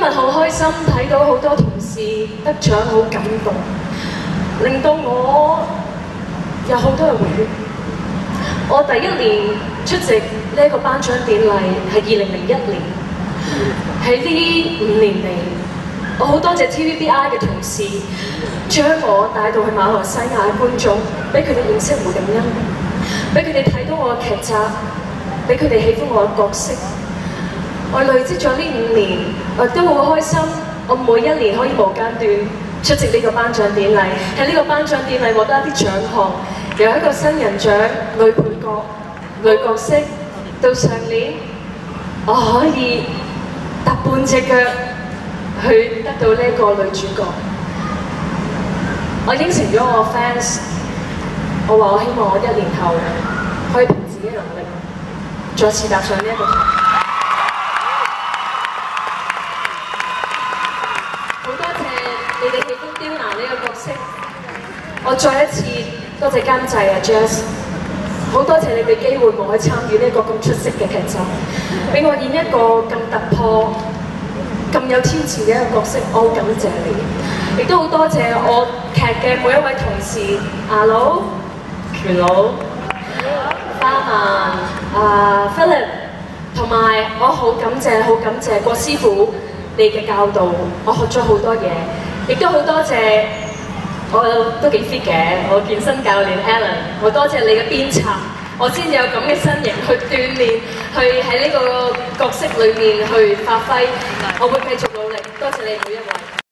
日好開心睇到好多同事得獎，好感動，令到我有好多嘅回憶。我第一年出席呢一個頒獎典禮係2001年，喺呢5年嚟，我好多謝 TVBI 嘅同事將我帶到去馬來西亞嘅觀眾，俾佢哋認識胡定欣，俾佢哋睇到我嘅劇集，俾佢哋喜歡我嘅角色。我累積咗呢5年，我都好開心。我每一年可以無間斷出席呢個頒獎典禮，喺呢個頒獎典禮獲得一啲獎項，由一個新人獎、女配角、女角色，到上年我可以踏半隻腳去得到呢個女主角。我應承咗我 fans， 我話我希望我1年後可以憑自己能力再次踏上呢一個台。你哋喜歡刁難呢個角色，我再一次多謝監製啊 Jazz， 好多謝你哋機會我可以參與呢個咁出色嘅劇集，俾我演一個咁突破、咁有挑戰嘅一個角色，我好感謝你，亦都好多謝我劇嘅每一位同事，阿佬、權佬、花曼、Philip， 同埋我好感謝郭師傅你嘅教導，我學咗好多嘢。亦都好多謝，我都幾 fit 嘅，我健身教練 Alan， 好多謝你嘅鞭策，我先有咁嘅身形去鍛鍊，去喺呢個角色裏面去發揮，我會繼續努力，多謝你每一位。